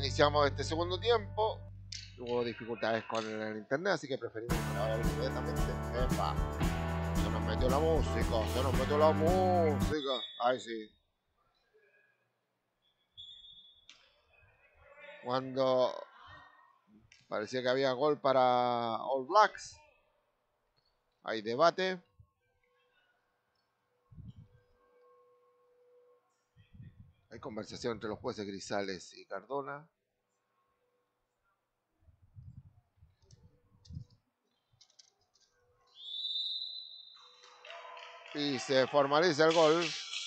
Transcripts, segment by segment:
iniciamos este segundo tiempo. Hubo dificultades con el internet, así que preferimos grabar inmediatamente. ¡Epa! Se nos metió la música, se nos metió la música. Ay, sí. Cuando parecía que había gol para All Blacks, hay debate. Hay conversación entre los jueces Grisales y Cardona. Y se formaliza el gol.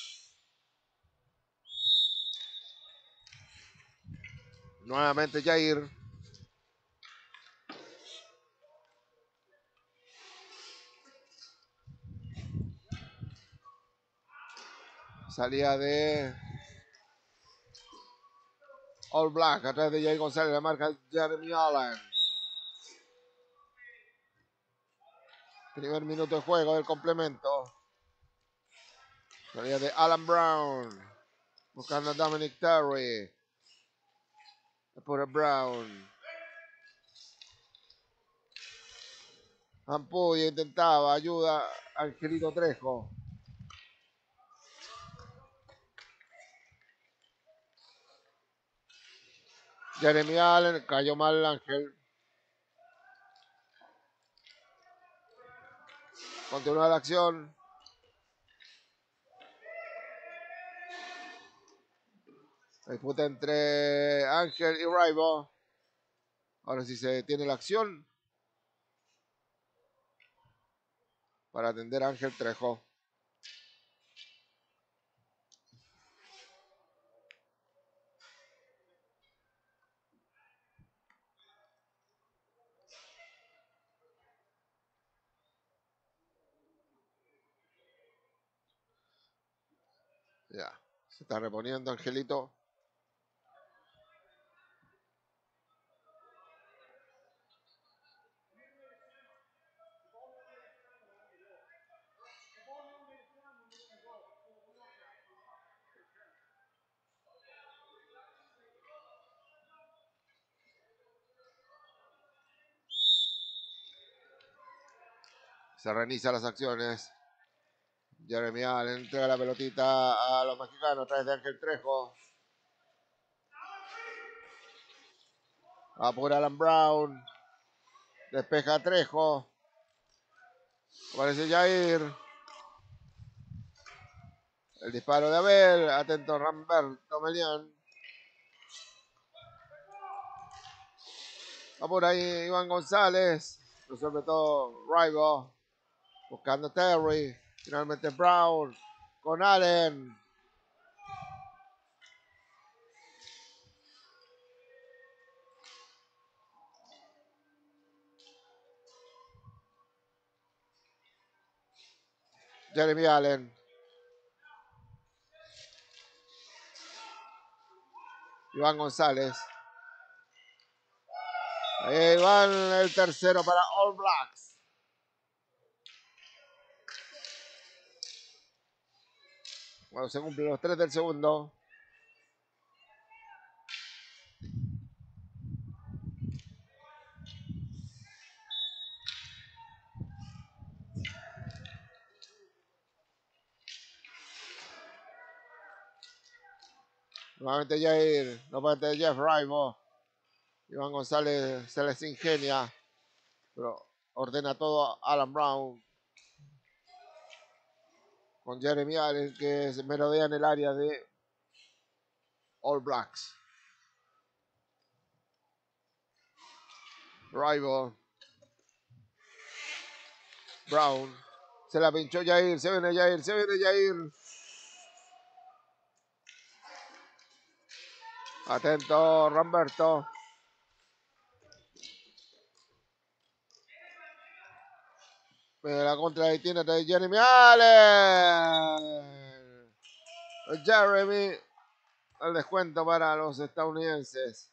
Nuevamente Jair. Salía de All Black a través de Jair González. La marca Jeremy Allen. Primer minuto de juego del complemento. Salía de Alan Brown. Buscando a Dominic Terry. Por Brown. Ampudia intentaba. Ayuda a Angelito Trejo. Jeremy Allen. Cayó mal Ángel. Continúa la acción. Disputa entre Ángel y Raibo. Ahora sí se detiene la acción para atender a Ángel Trejo. Ya, se está reponiendo Angelito. Se reinician las acciones. Jeremy Allen entrega la pelotita a los mexicanos a través de Ángel Trejo. Va por Alan Brown. Despeja Trejo. Aparece Jair. El disparo de Abel. Atento Ramberto Melián. Va por ahí Iván González. Resuelve todo Raibo. Buscando Terry. Finalmente Brown. Con Allen. Jeremy Allen. Iván González. Ahí van el tercero para All Blacks. Bueno, se cumplen los 3 del segundo. Nuevamente Jair. Nuevamente Jeff Raibo. Iván González se les ingenia. Pero ordena todo a Alan Brown. Con Jeremy Allen que se merodea en el área de All Blacks. Raibo. Brown. Se la pinchó Jair. Se viene Jair. Se viene Jair. Atento Ramberto. Pero la contra de tiene de Jeremy Allen. Jeremy. El descuento para los estadounidenses.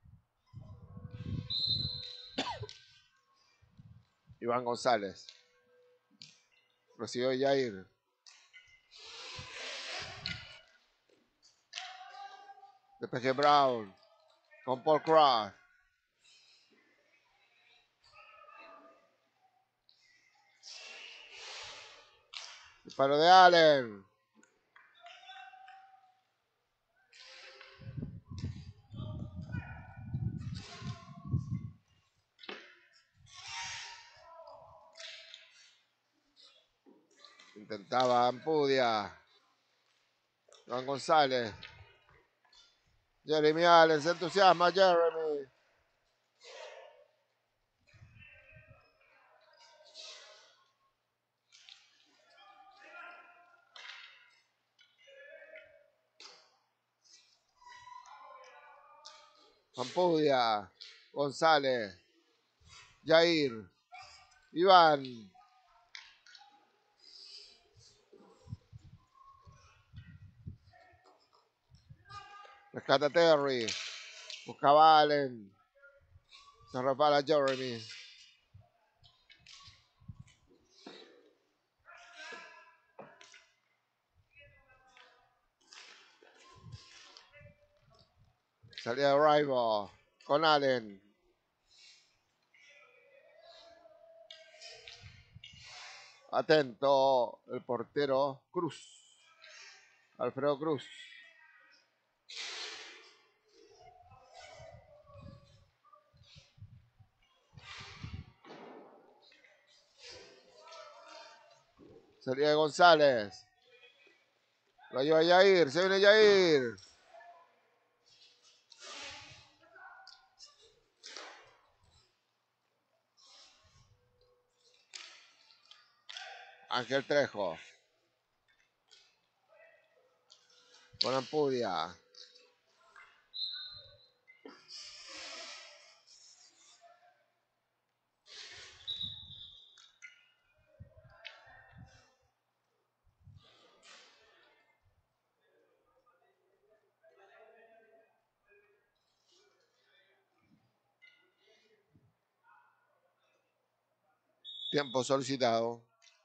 Iván González. Recibió Jair. Despeje Brown. Con Paul Cross. Disparo de Allen. Intentaba Ampudia. Juan González. Jeremy Allen. Se entusiasma Jeremy. Ampudia. González. Jair. Iván. Rescata Terry. Buscaba Allen. Se repara Jeremy. Salida de Rival. Con Allen. Atento. El portero Cruz. Alfredo Cruz. Salida de González. Lo lleva Jair. Se viene Jair. Ángel Trejo. Con Ampudia. Tiempo solicitado.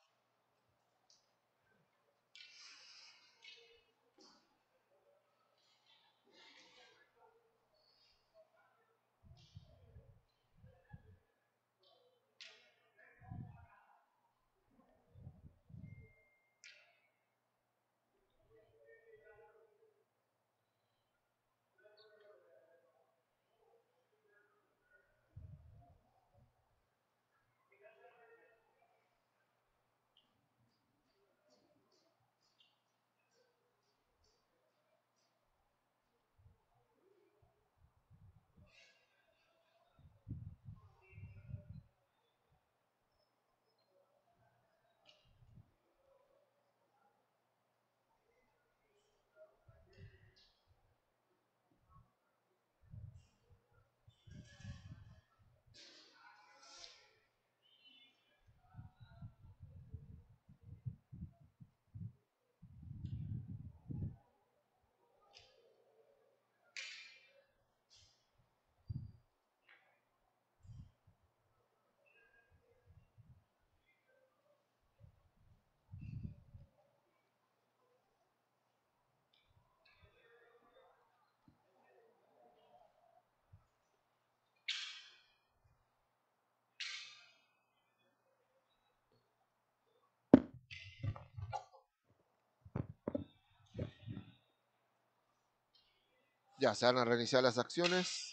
Ya se van a reiniciar las acciones.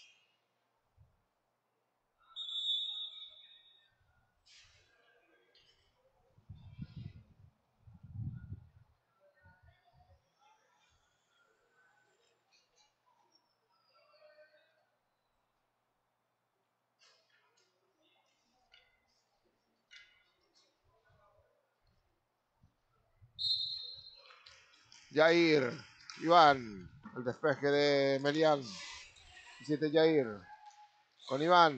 Jair. Iván. El despeje de Melián. 17 Jair. Con Iván.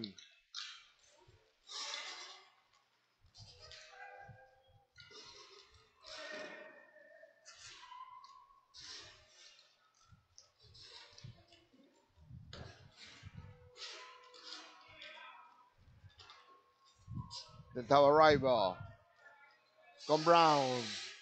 Intentaba Rival. con Brown.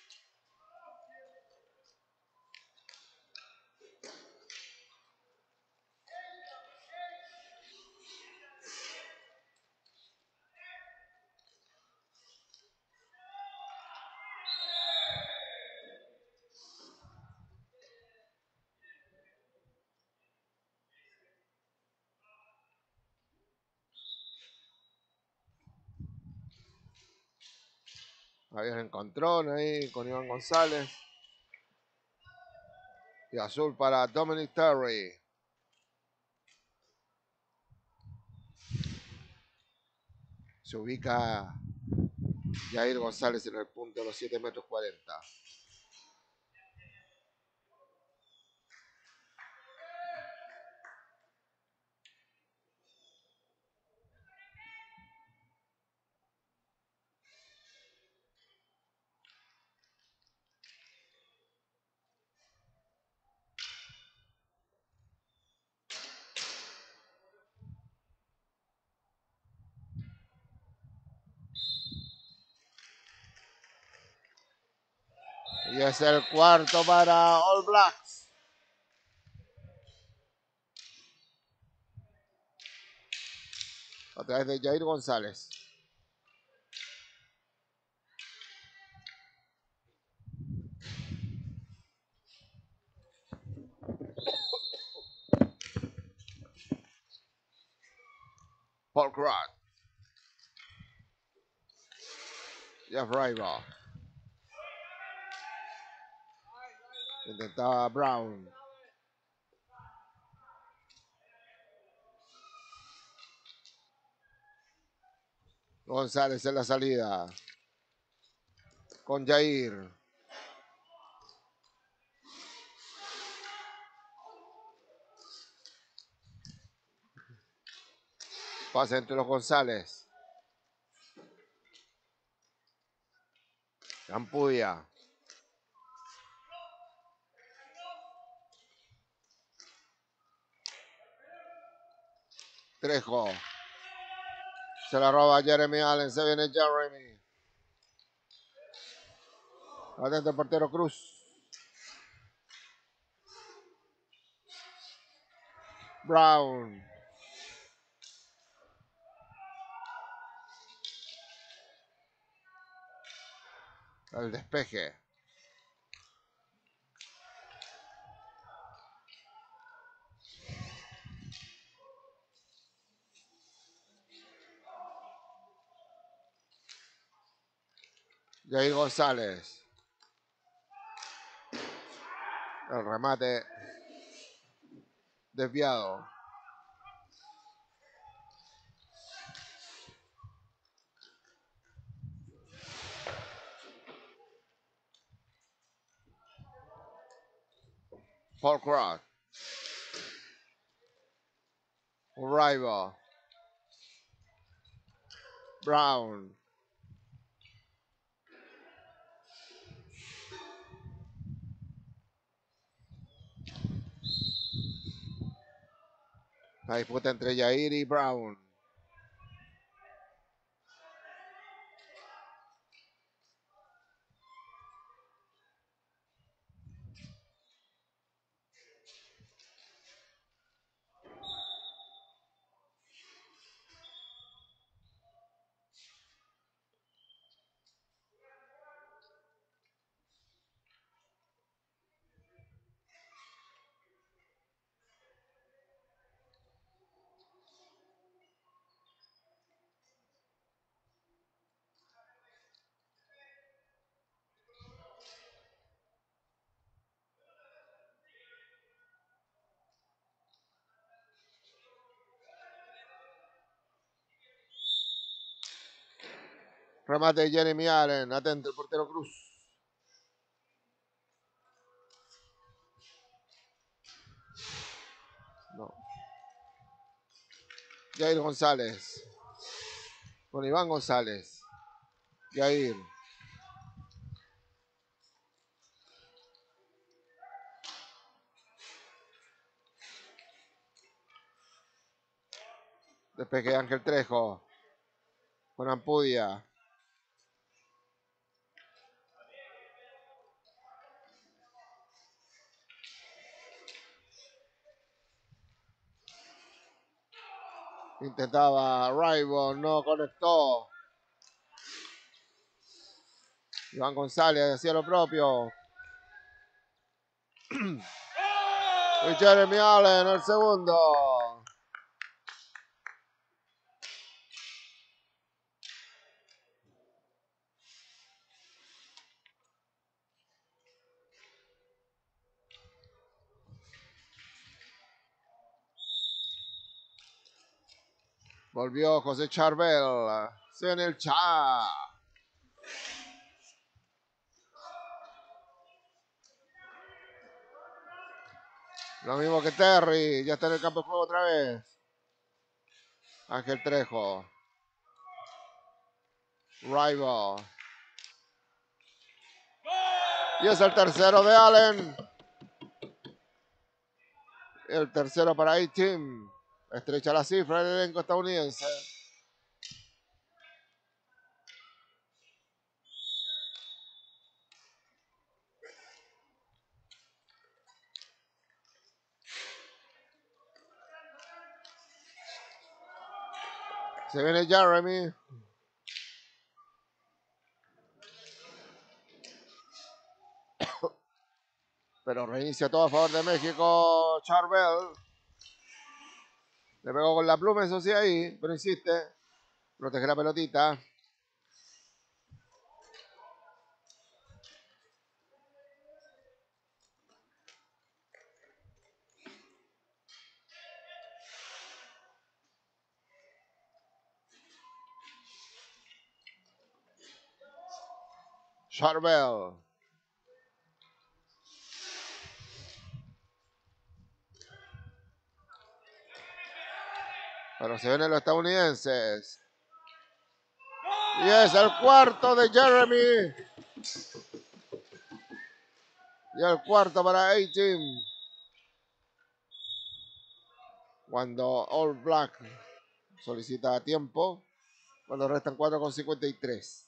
Había un encontrón ahí con Iván González. Y azul para Dominic Terry. Se ubica Jair González en el punto de los 7 metros 40. Y es el cuarto para All Blacks. A través de Jair González. Paul Crudd. Jeff Rival. Intentaba Brown. González en la salida. Con Jair. Pase entre los González. Ampudia. Trejo. Se la roba Jeremy Allen. Se viene Jeremy. Atento el portero Cruz. Brown. El despeje. Jair González. El remate desviado. Paul Crudd. Rival. Brown. La disputa entre Jair y Brown. Remate de Jeremy Allen. Atento el portero Cruz. No. Jair González. Con Iván González. Jair. Despeje de Ángel Trejo. Con Ampudia. Intentaba Rival, no conectó. Iván González hacía lo propio. Y Jeremy Allen, el segundo. Volvió José Charbel. Se en el chat. Lo mismo que Terry. Ya está en el campo de juego otra vez. Ángel Trejo. Rival. Y es el tercero de Allen. El tercero para A-Team. Estrecha la cifra del elenco estadounidense. Se viene Jeremy. Pero reinicia todo a favor de México. Charbel. Le pegó con la pluma, eso sí, ahí. Pero insiste. Protege la pelotita. Charbel. Pero se vienen los estadounidenses. Y es el cuarto de Jeremy. Y el cuarto para A-Team. Cuando All Black solicita tiempo. Cuando restan 4,53.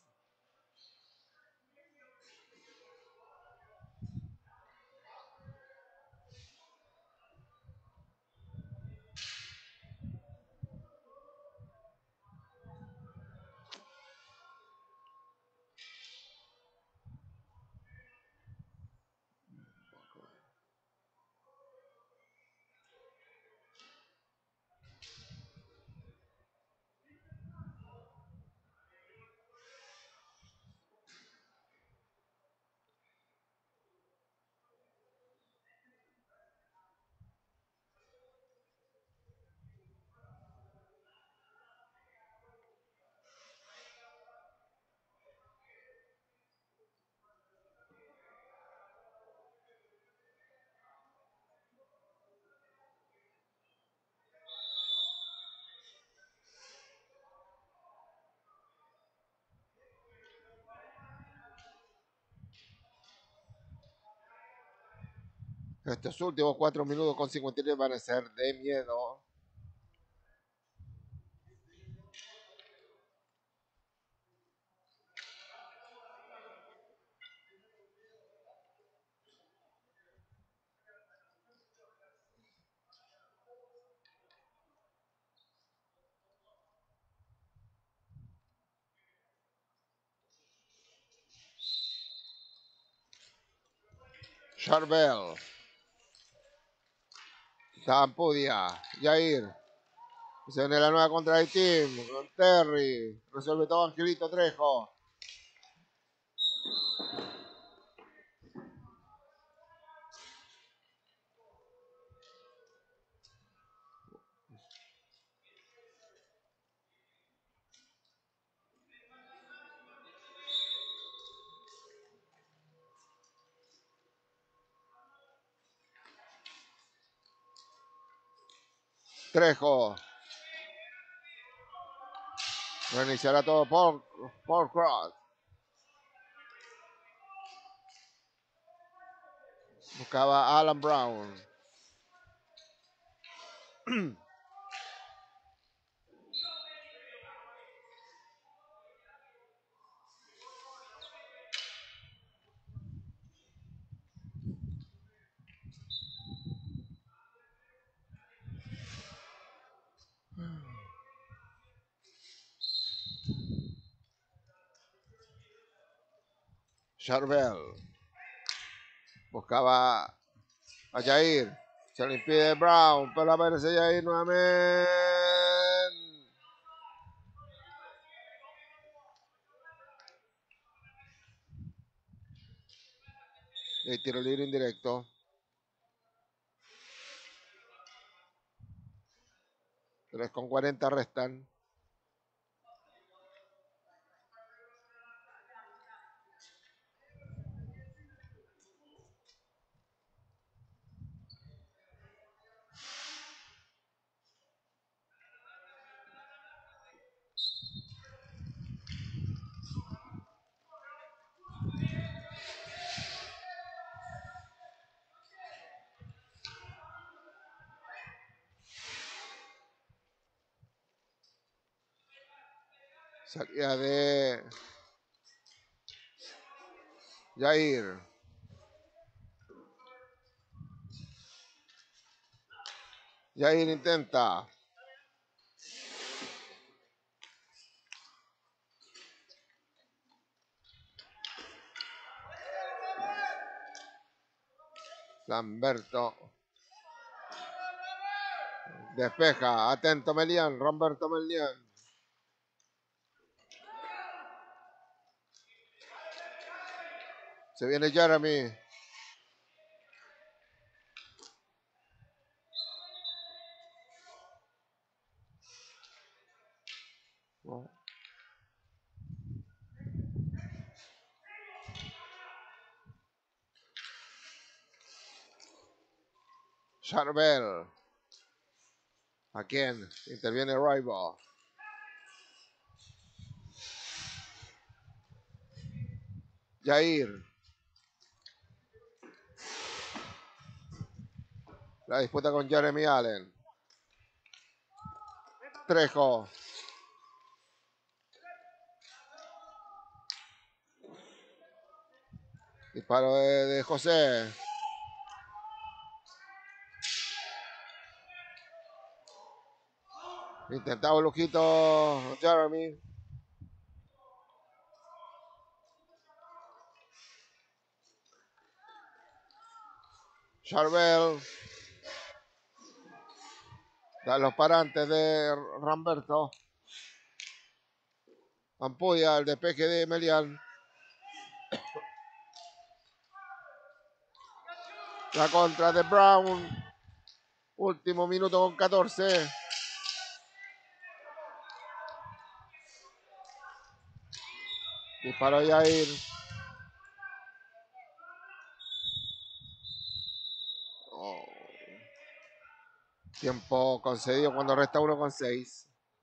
Estos últimos 4 minutos con 53 van a ser de miedo. Charbel. Tampudia. Jair. Se viene la nueva contra el team. Con Terry. Resuelve todo Angelito Trejo. Trejo. Reiniciará todo por Cross. Buscaba a Alan Brown. Charbel. Buscaba a Jair. Se le impide Brown. Pero aparece Jair nuevamente. Y tiro libre indirecto. 3:40 restan. Salida de Jair. Jair intenta. Lamberto. Despeja. Atento Melián. Roberto Melián. Se viene Jeremy. Oh. Charbel. ¿A quién? Interviene Rival. Jair. La disputa con Jeremy Allen. Trejo. Disparo de José. Intentaba Lujito Jeremy. Charbel. Da los parantes de Ramberto. Ampulla el despeje de Melián. La contra de Brown. Último minuto con 14. Disparó Jair. Oh. Tiempo concedido cuando resta 1:6.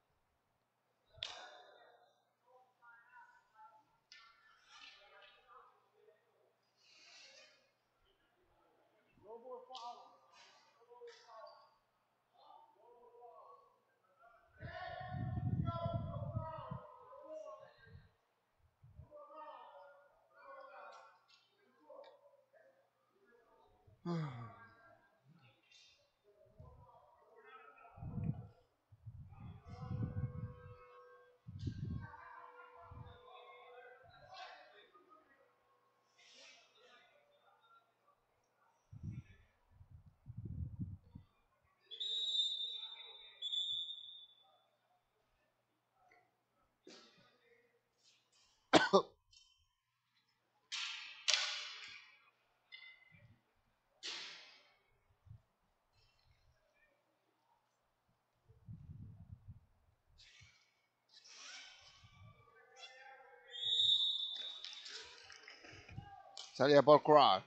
Salía por Crack.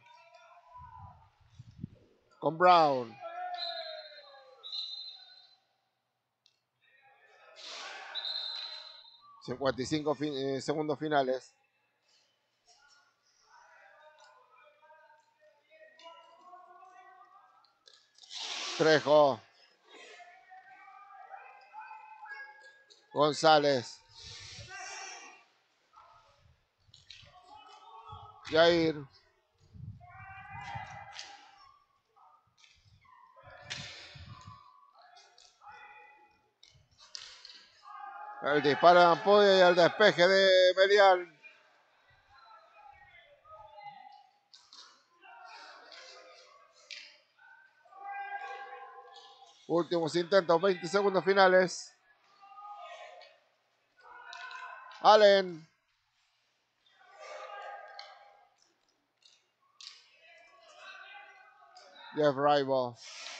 Con Brown. 55 segundos finales. Trejo. González. Jair. El disparo de Ampudia y el despeje de Melián. Últimos intentos, 20 segundos finales. Allen. Jeff Rival.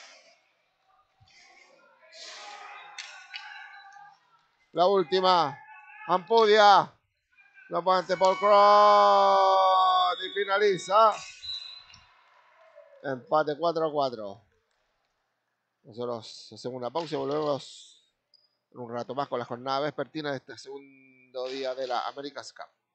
La última. Ampudia. La puente Paul Cross. Y finaliza. Empate 4-4. Nosotros hacemos una pausa y volvemos en un rato más con la jornada vespertina de este segundo día de la America's Cup.